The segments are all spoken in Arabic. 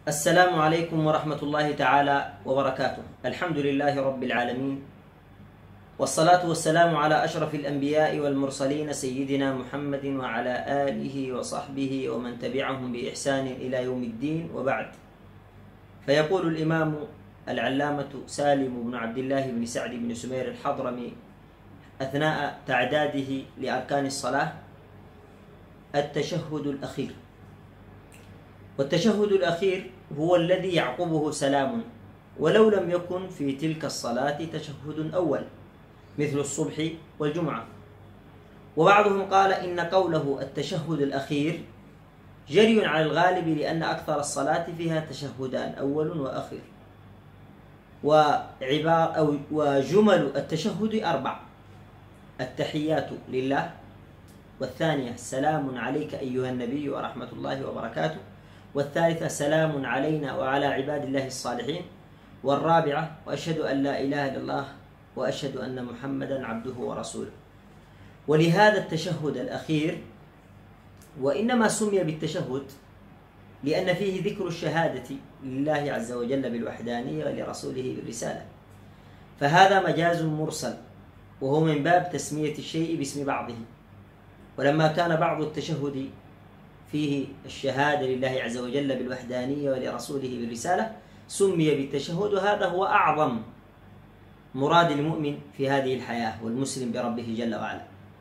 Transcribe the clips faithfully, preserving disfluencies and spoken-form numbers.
السلام عليكم ورحمة الله تعالى وبركاته. الحمد لله رب العالمين، والصلاة والسلام على أشرف الأنبياء والمرسلين سيدنا محمد وعلى آله وصحبه ومن تبعهم بإحسان إلى يوم الدين، وبعد. فيقول الإمام العلامة سالم بن عبد الله بن سعد بن سمير الحضرمي أثناء تعداده لأركان الصلاة: التشهد الأخير. والتشهد الأخير هو الذي يعقبه سلام، ولو لم يكن في تلك الصلاة تشهد أول مثل الصبح والجمعة. وبعضهم قال إن قوله التشهد الأخير جري على الغالب، لأن أكثر الصلاة فيها تشهدان، أول وأخير. وعبارة أو وجمل التشهد أربع: التحيات لله، والثانية السلام عليك أيها النبي ورحمة الله وبركاته، والثالثة سلام علينا وعلى عباد الله الصالحين، والرابعة وأشهد أن لا إله إلا الله وأشهد أن محمدا عبده ورسوله. ولهذا التشهد الأخير وإنما سمي بالتشهد لأن فيه ذكر الشهادة لله عز وجل بالوحدانية ولرسوله بالرسالة، فهذا مجاز مرسل، وهو من باب تسمية الشيء باسم بعضه. ولما كان بعض التشهد فيه الشهادة لله عز وجل بالوحدانية ولرسوله بالرسالة سمي بالتشهد، وهذا هو أعظم مراد المؤمن في هذه الحياة والمسلم بربه جل وعلا.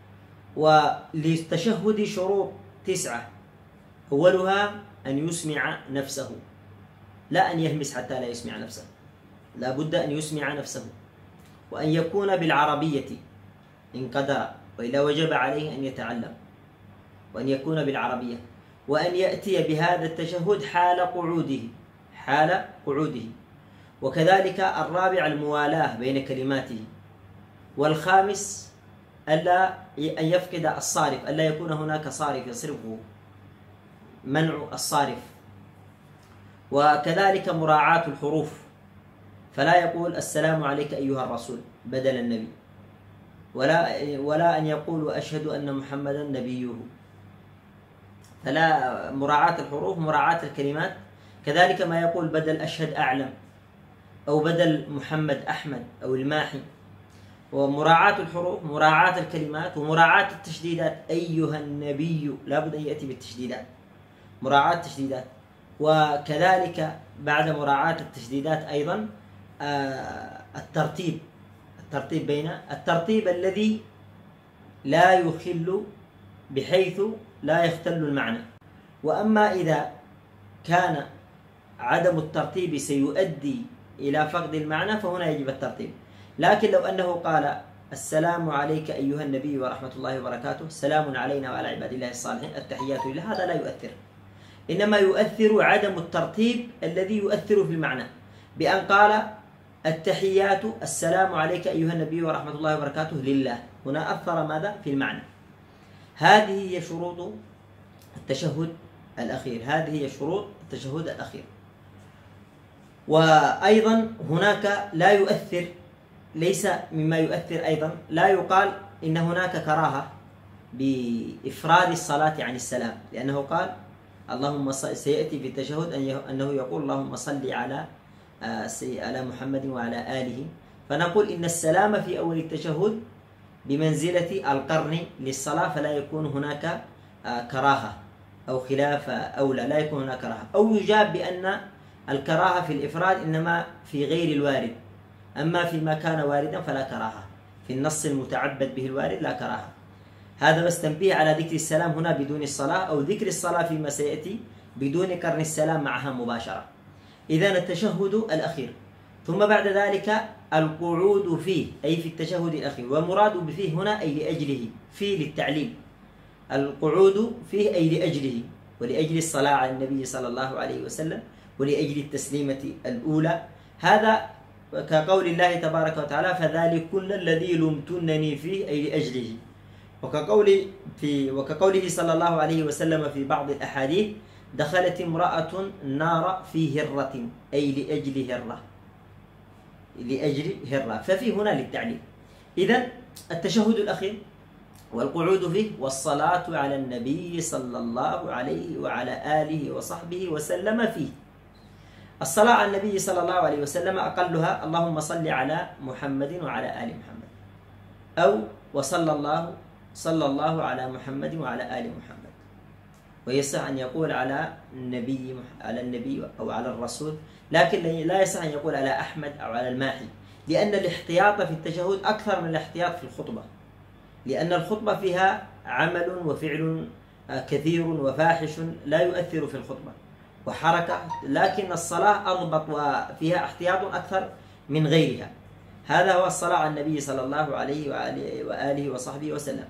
وللتشهد شروط تسعة: أولها أن يسمع نفسه، لا أن يهمس حتى لا يسمع نفسه، لا بد أن يسمع نفسه، وأن يكون بالعربية إن قدر، وإلا وجب عليه أن يتعلم، وأن يكون بالعربية، وأن يأتي بهذا التشهد حال قعوده حال قعوده وكذلك الرابع الموالاة بين كلماته، والخامس ألا أن يفقد الصارف، ألا يكون هناك صارف يصرفه، منع الصارف، وكذلك مراعاة الحروف، فلا يقول السلام عليك أيها الرسول بدل النبي، ولا ولا أن يقول أشهد أن محمدا نبيه، فلا مراعاة الحروف، مراعاة الكلمات. كذلك ما يقول بدل أشهد أعلم، أو بدل محمد أحمد أو الماحي. ومراعاة الحروف، مراعاة الكلمات، ومراعاة التشديدات. أيها النبي لا بد أن يأتي بالتشديدات، مراعاة التشديدات. وكذلك بعد مراعاة التشديدات أيضا الترتيب الترتيب بين الترتيب الذي لا يخل بحيث لا يختل المعنى. وأما إذا كان عدم الترتيب سيؤدي إلى فقد المعنى فهنا يجب الترتيب. لكن لو أنه قال السلام عليك أيها النبي ورحمة الله وبركاته، سلام علينا وعلى عباد الله الصالحين، التحيات لله، هذا لا يؤثر، إنما يؤثر عدم الترتيب الذي يؤثر في المعنى، بأن قال التحيات السلام عليك أيها النبي ورحمة الله وبركاته لله، هنا أثر ماذا؟ في المعنى. هذه هي شروط التشهد الأخير، هذه هي شروط التشهد الأخير. وأيضا هناك لا يؤثر، ليس مما يؤثر أيضا، لا يقال إن هناك كراهة بإفراد الصلاة عن السلام، لأنه قال اللهم صل، سيأتي في التشهد أنه يقول اللهم صل على على محمد وعلى آله، فنقول إن السلام في أول التشهد بمنزلة القرن للصلاة، فلا يكون هناك كراهة أو خلاف أولى، لا يكون هناك كراهة. أو يجاب بأن الكراهة في الإفراد إنما في غير الوارد، أما فيما كان واردا فلا كراهة، في النص المتعبد به الوارد لا كراهة. هذا بس تنبيه على ذكر السلام هنا بدون الصلاة، أو ذكر الصلاة فيما سيأتي بدون قرن السلام معها مباشرة. إذن التشهد الأخير. ثم بعد ذلك القعود فيه، أي في التشهد الأخير، والمراد بفيه هنا أي لأجله، فيه للتعليل، القعود فيه أي لأجله، ولأجل الصلاة على النبي صلى الله عليه وسلم، ولأجل التسليمة الأولى. هذا كقول الله تبارك وتعالى فذلكن الذي لمتنني فيه أي لأجله. وكقول في وكقوله صلى الله عليه وسلم في بعض الأحاديث دخلت امرأة النار في هرة، أي لأجل هرة، لأجل هرة، ففي هنا للتعليل. إذن التشهد الأخير والقعود فيه والصلاة على النبي صلى الله عليه وعلى آله وصحبه وسلم فيه. الصلاة على النبي صلى الله عليه وسلم أقلها اللهم صل على محمد وعلى آل محمد، أو وصلى الله صلى الله على محمد وعلى آل محمد. ويصح أن يقول على النبي على النبي أو على الرسول، لكن لا يصح أن يقول على أحمد أو على الماحي، لأن الاحتياط في التشهد أكثر من الاحتياط في الخطبة، لأن الخطبة فيها عمل وفعل كثير وفاحش لا يؤثر في الخطبة وحركة، لكن الصلاة أضبط وفيها احتياط أكثر من غيرها. هذا هو الصلاة على النبي صلى الله عليه وآله, وآله وصحبه وسلم.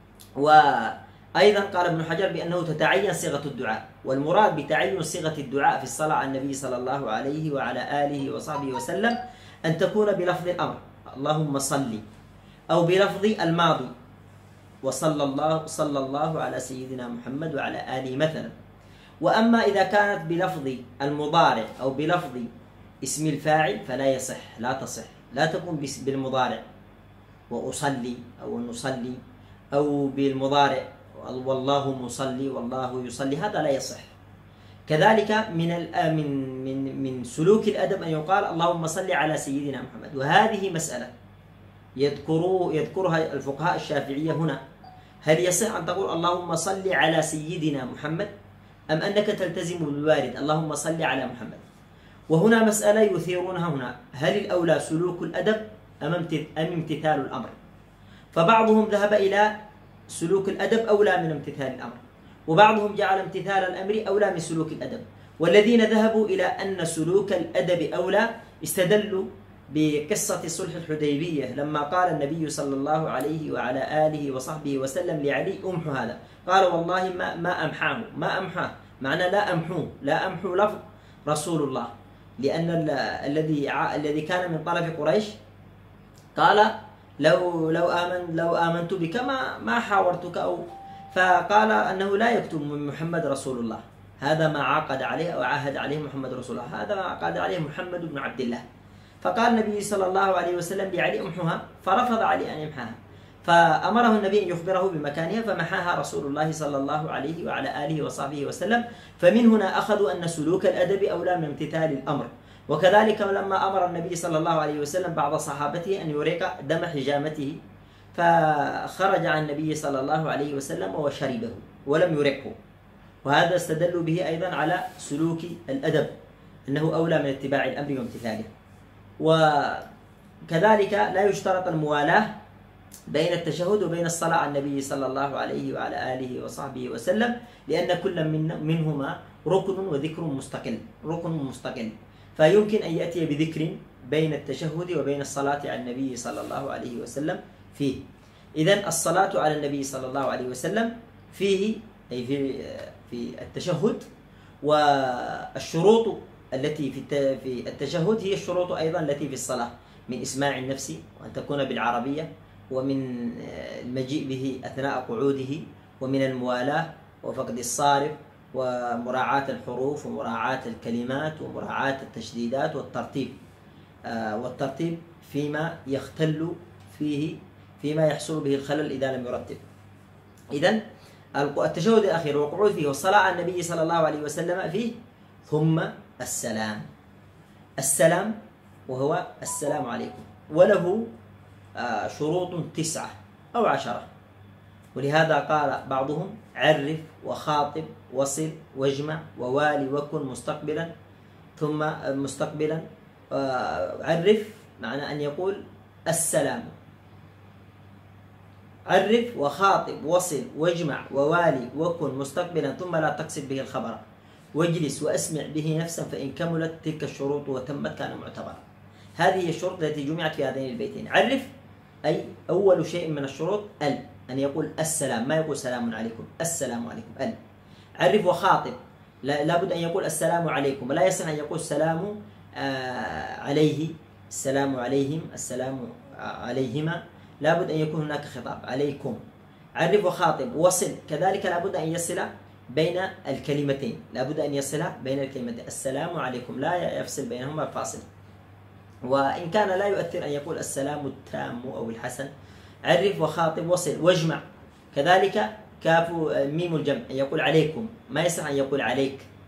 وأيضا قال ابن حجر بأنه تتعين صيغة الدعاء، والمراد بتعين صيغة الدعاء في الصلاة على النبي صلى الله عليه وعلى آله وصحبه وسلم أن تكون بلفظ الأمر اللهم صل، أو بلفظ الماضي وصلى الله صلى الله على سيدنا محمد وعلى آله مثلا. وأما إذا كانت بلفظ المضارع أو بلفظ اسم الفاعل فلا يصح، لا تصح، لا تكون بالمضارع وأصلي أو نصلي، أو بالمضارع والله مصلي والله يصلي، هذا لا يصح. كذلك من من من من سلوك الأدب أن يقال اللهم صل على سيدنا محمد، وهذه مسألة يذكروا يذكرها الفقهاء الشافعية هنا. هل يصح أن تقول اللهم صل على سيدنا محمد، أم أنك تلتزم بالوارد اللهم صل على محمد؟ وهنا مسألة يثيرونها هنا، هل الأولى سلوك الأدب أم امتثال الأمر؟ فبعضهم ذهب إلى سلوك الأدب أولى من امتثال الأمر، وبعضهم جعل امتثال الأمر أولى من سلوك الأدب. والذين ذهبوا إلى أن سلوك الأدب أولى استدلوا بقصة صلح الحديبية لما قال النبي صلى الله عليه وعلى آله وصحبه وسلم لعلي أمحو هذا، قال والله ما ما أمحاه ما أمحاه، معنى لا أمحوه، لا أمحو لفظ رسول الله، لأن الذي الذي كان من طرف قريش قال لو لو آمن لو آمنت بك ما ما حاورتك، أو فقال أنه لا يكتب من محمد رسول الله، هذا ما عقد عليه أو عاهد عليه محمد رسول الله، هذا ما عقد عليه محمد بن عبد الله. فقال النبي صلى الله عليه وسلم لعلي امحها، فرفض علي أن يمحاها، فأمره النبي أن يخبره بمكانها، فمحاها رسول الله صلى الله عليه وعلى آله وصحبه وسلم. فمن هنا أخذوا أن سلوك الأدب أولى من امتثال الأمر. وكذلك لما أمر النبي صلى الله عليه وسلم بعض صحابته أن يريق دم حجامته، فخرج عن النبي صلى الله عليه وسلم وشربه ولم يرقه، وهذا استدلوا به أيضا على سلوك الأدب أنه أولى من اتباع الأمر وامتثاله. وكذلك لا يشترط الموالاة بين التشهد وبين الصلاة على النبي صلى الله عليه وعلى آله وصحبه وسلم، لأن كل من منهما ركن وذكر مستقل، ركن مستقل، فيمكن أن يأتي بذكر بين التشهد وبين الصلاة على النبي صلى الله عليه وسلم فيه. إذن الصلاة على النبي صلى الله عليه وسلم فيه أي في في التشهد، والشروط التي في التشهد هي الشروط أيضا التي في الصلاة، من إسماع النفس وأن تكون بالعربية، ومن المجيء به أثناء قعوده، ومن الموالاة وفقد الصارف ومراعاة الحروف ومراعاة الكلمات ومراعاة التشديدات والترتيب، والترتيب فيما يختل فيه فيما يحصل به الخلل إذا لم يرتب. إذن التشهد الأخير والقعود فيه والصلاة على النبي صلى الله عليه وسلم فيه، ثم السلام. السلام وهو السلام عليكم، وله شروط تسعة أو عشرة، ولهذا قال بعضهم عرف وخاطب وصل واجمع ووالي وكن مستقبلا، ثم مستقبلا. عرف معنى أن يقول السلام، عرف وخاطب وصل واجمع ووالي وكن مستقبلا ثم لا تقصد به الخبر، واجلس وأسمع به نفسا، فإن كملت تلك الشروط وتمت كان معتبرا. هذه الشروط التي جمعت في هذين البيتين. عرف أي أول شيء من الشروط ال أن يقول السلام، ما يقول سلام عليكم، السلام عليكم ال. عرف وخاطب، لا بد أن يقول السلام عليكم، ولا يصح أن يقول السلام آه عليه، السلام عليهم، السلام عليهما، لا بد أن يكون هناك خطاب عليكم. عرف وخاطب. وصل كذلك لا بد أن يصل بين الكلمتين، لا بد أن يصل بين الكلمتين، السلام عليكم لا يفصل بينهما فاصل، وإن كان لا يؤثر أن يقول السلام التام أو الحسن. عرف وخاطب وصل. واجمع كذلك كاف ميم الجمع، أن يقول عليكم، ما يصح أن يقول عليك،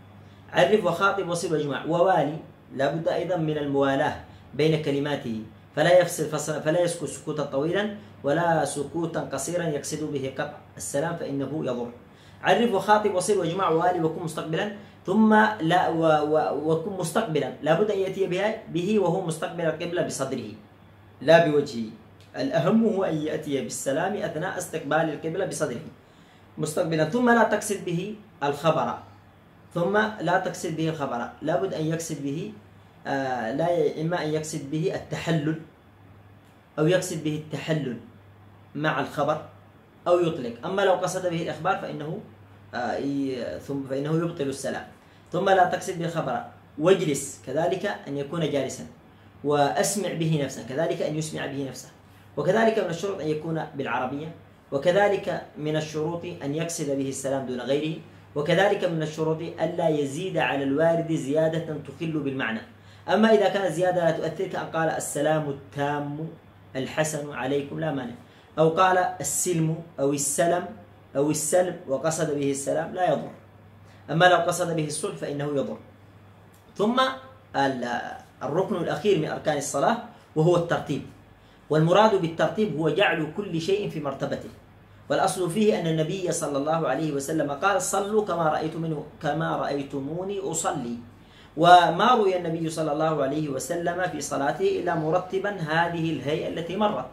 عرف وخاطب وصل واجمع. ووالي لابد أيضا من الموالاة بين كلماته، فلا يفصل فصل فلا يسكت سكوتا طويلا ولا سكوتا قصيرا يقصد به قطع السلام فإنه يضر. عرف وخاطب وصل واجمع ووالي وكن مستقبلا ثم لا و و وكن مستقبلا، لابد أن يأتي به وهو مستقبل القبلة بصدره لا بوجهه. الأهم هو أن يأتي بالسلام أثناء استقبال القبلة بصدره مستقبلا. ثم لا تقصد به الخبر ثم لا تقصد به الخبر لابد أن يقصد به آه لا إما أن يقصد به التحلل أو يقصد به التحلل مع الخبر أو يطلق. أما لو قصد به الإخبار فإنه آه ثم فإنه يبطل السلام. ثم لا تقصد به الخبر. واجلس كذلك أن يكون جالسا، وأسمع به نفسه كذلك أن يسمع به نفسه. وكذلك من الشروط أن يكون بالعربية، وكذلك من الشروط أن يقصد به السلام دون غيره، وكذلك من الشروط ألا يزيد على الوارد زيادة تخل بالمعنى. أما إذا كانت زيادة لا تؤثر كأن قال السلام التام الحسن عليكم لا مانع، أو قال السلم أو السلم أو السلم وقصد به السلام لا يضر. أما لو قصد به الصلح فإنه يضر. ثم الركن الأخير من أركان الصلاة وهو الترتيب، والمراد بالترتيب هو جعل كل شيء في مرتبته. والأصل فيه أن النبي صلى الله عليه وسلم قال صلوا كما رأيتم كما رأيتموني أصلي، وما روي النبي صلى الله عليه وسلم في صلاته إلا مرتبا هذه الهيئة التي مرت.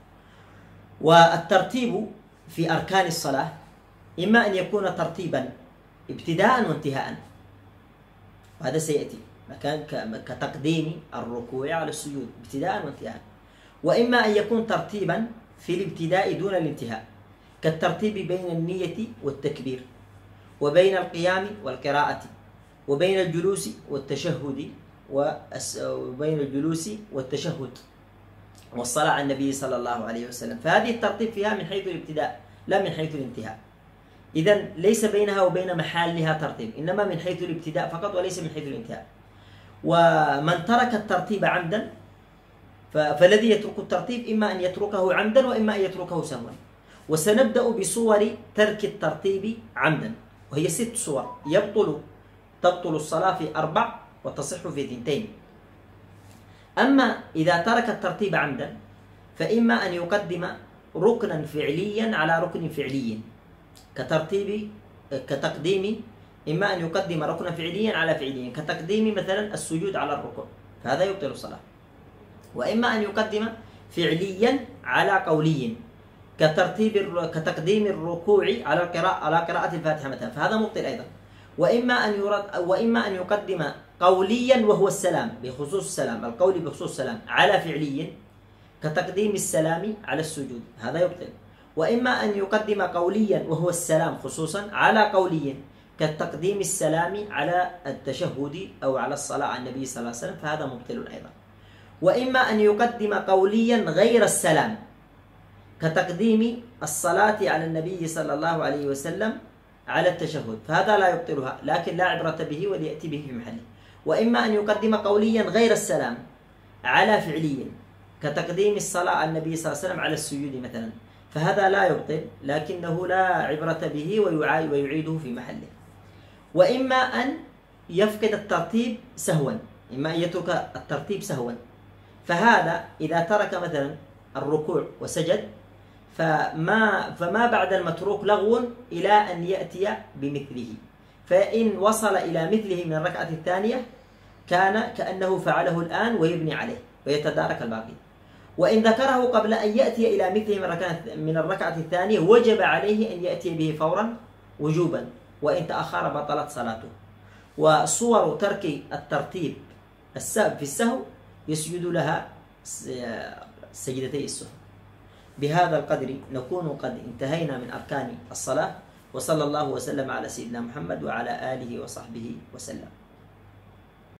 والترتيب في أركان الصلاة إما أن يكون ترتيبا ابتداء وانتهاء، وهذا سيأتي مكان كتقديم الركوع على السجود ابتداء وانتهاء، وإما أن يكون ترتيبا في الابتداء دون الانتهاء، كالترتيب بين النية والتكبير، وبين القيام والقراءة، وبين الجلوس والتشهد وبين الجلوس والتشهد والصلاة على النبي صلى الله عليه وسلم. فهذه الترتيب فيها من حيث الابتداء لا من حيث الانتهاء. إذن ليس بينها وبين محلها ترتيب، إنما من حيث الابتداء فقط وليس من حيث الانتهاء. ومن ترك الترتيب عمدا فالذي يترك الترتيب إما أن يتركه عمدا وإما أن يتركه سهوا. وسنبدأ بصور ترك الترتيب عمدا، وهي ست صور يبطل تبطل الصلاة في أربع وتصح في ثنتين. أما إذا ترك الترتيب عمدا فإما أن يقدم ركنا فعليا على ركن فعلي، كترتيب كتقديم إما أن يقدم ركنا فعليا على فعليا، كتقديم مثلا السجود على الركوع فهذا يبطل الصلاة. وإما أن يقدم فعليا على قولي، كترتيب كتقديم الركوع على القراءة على قراءة الفاتحة مثلا فهذا مبطل أيضا. وإما أن يرد وإما أن يقدم قوليا وهو السلام بخصوص السلام القول بخصوص السلام على فعلي، كتقديم السلام على السجود هذا يبطل. وإما أن يقدم قوليا وهو السلام خصوصا على قولي، كتقديم السلام على التشهد أو على الصلاة على النبي صلى الله عليه وسلم فهذا مبطل أيضا. وإما أن يقدم قوليا غير السلام، كتقديم الصلاة على النبي صلى الله عليه وسلم على التشهد فهذا لا يبطلها، لكن لا عبرة به وليأتي به في محله. وإما أن يقدم قوليا غير السلام على فعلي، كتقديم الصلاة على النبي صلى الله عليه وسلم على السجود مثلا فهذا لا يبطل، لكنه لا عبرة به ويعيده في محله. وإما أن يفقد الترتيب سهوا، إما أن يترك الترتيب سهوا، فهذا إذا ترك مثلا الركوع وسجد فما فما بعد المتروك لغو إلى أن يأتي بمثله، فإن وصل إلى مثله من الركعة الثانية كان كأنه فعله الآن ويبني عليه ويتدارك الباقي. وإن ذكره قبل أن يأتي إلى مثله من الركعة الثانية وجب عليه أن يأتي به فورا وجوبا، وإن تأخر بطلت صلاته. وصور ترك الترتيب السهو في السهو يسجد لها سجدتي السهو. بهذا القدر نكون قد انتهينا من أركان الصلاة، وصلى الله وسلم على سيدنا محمد وعلى آله وصحبه وسلم.